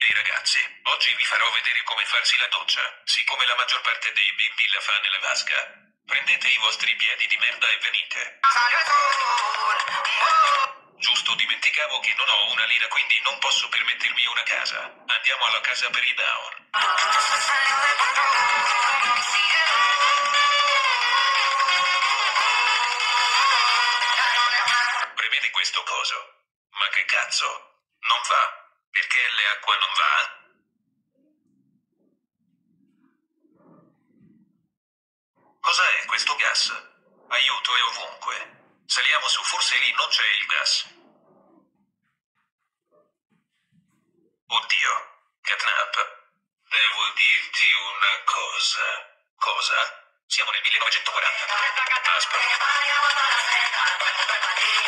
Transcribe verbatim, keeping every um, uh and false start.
Ehi ragazzi, oggi vi farò vedere come farsi la doccia. Siccome la maggior parte dei bimbi la fa nella vasca, prendete i vostri piedi di merda e venite. Giusto, dimenticavo che non ho una lira, quindi non posso permettermi una casa. Andiamo alla casa per i down. Premete questo coso. Ma che cazzo? Non va. Perché l'acqua non va? Cos'è questo gas? Aiuto, è ovunque. Saliamo su, forse lì non c'è il gas. Oddio, Catnap. Devo dirti una cosa. Cosa? Siamo nel millenovecentoquaranta. Aspetta.